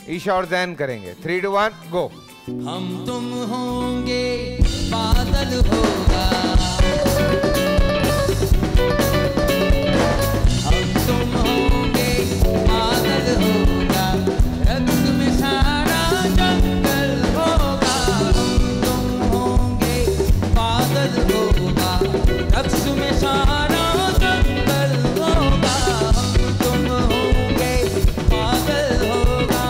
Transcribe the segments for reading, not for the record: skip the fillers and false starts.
ईशा और जैन करेंगे। 3, 2, 1 गो। हम तुम होंगे बादल होगा, हम तुम होंगे बादल होगा, रक्त में सारा जंगल होगा। हम तुम होंगे बादल होगा, रक्त में सारा जंगल होगा। हम तुम होंगे बादल होगा।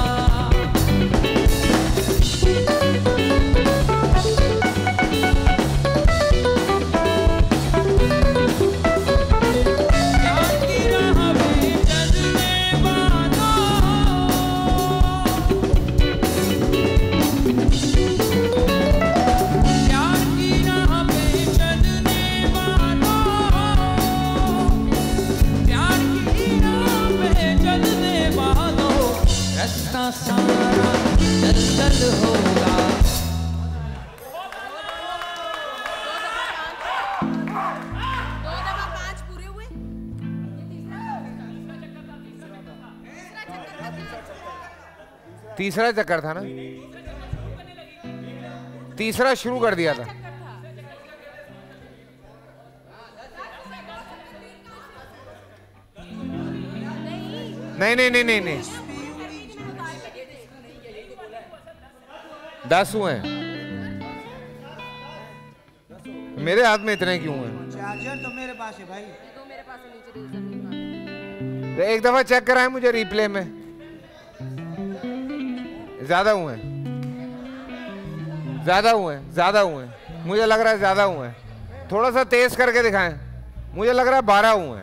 रास्ता सारा जंगल होगा। तीसरा चक्कर था ना, तीसरा शुरू कर दिया था। नहीं नहीं नहीं नहीं नहीं, 10 हुए हैं। मेरे हाथ में इतने क्यों हैं? चार्जर तो मेरे पास है भाई। तो मेरे पास है नीचे। तो एक दफा चेक कराएं मुझे रिप्ले में। ज्यादा हुए हैं, ज्यादा हुए हैं, ज्यादा हुए हैं। मुझे लग रहा है ज्यादा हुए हैं। थोड़ा सा तेज करके दिखाएं। मुझे लग रहा है 12 हुए हैं।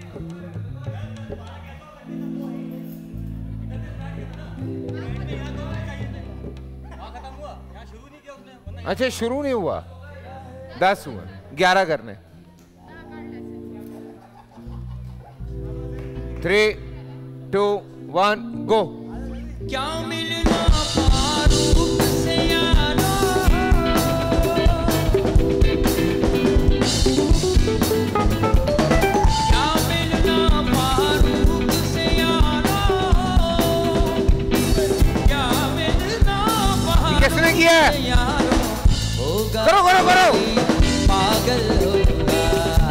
अच्छा शुरू नहीं हुआ, 10 हुए, 11 करने। 3, 2, 1 गो। क्या मिलना फारूक से यारो, क्या मिलना फारूक से यारो, क्या मिलना फारूक किसने किया है? से यारो, होगा करो करो करो। पागल होगा,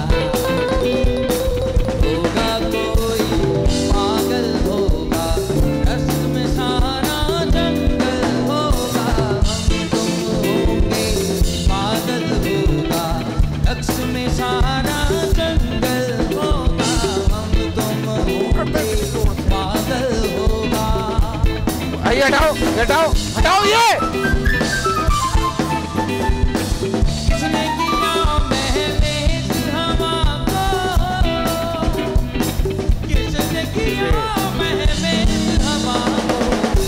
होगा कोई पागल होगा, रस्त में सारा जंगल होगा। हम तुम होंगे पागल होगा, रक्त में सारा जंगल होगा। हम तुम होंगे पागल होगा। आइए हटाओ हटाओ हटाओ ये। किसने किया महमेज हवा को, किसने किया महमेज हवा को।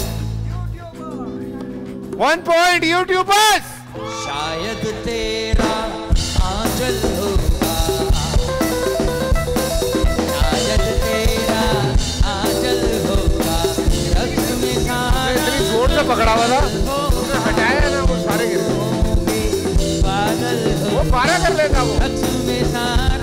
1 पॉइंट यूट्यूबर्स। शायद तेरा आंचल होगा, शायद तेरा आंचल होगा, रक्त में सारा इतनी जोर से पकड़ा हुआ था, उसने हटाया ना वो सारे गिर गए। बादल वो 12 कर लेता वो। रक्त में सारा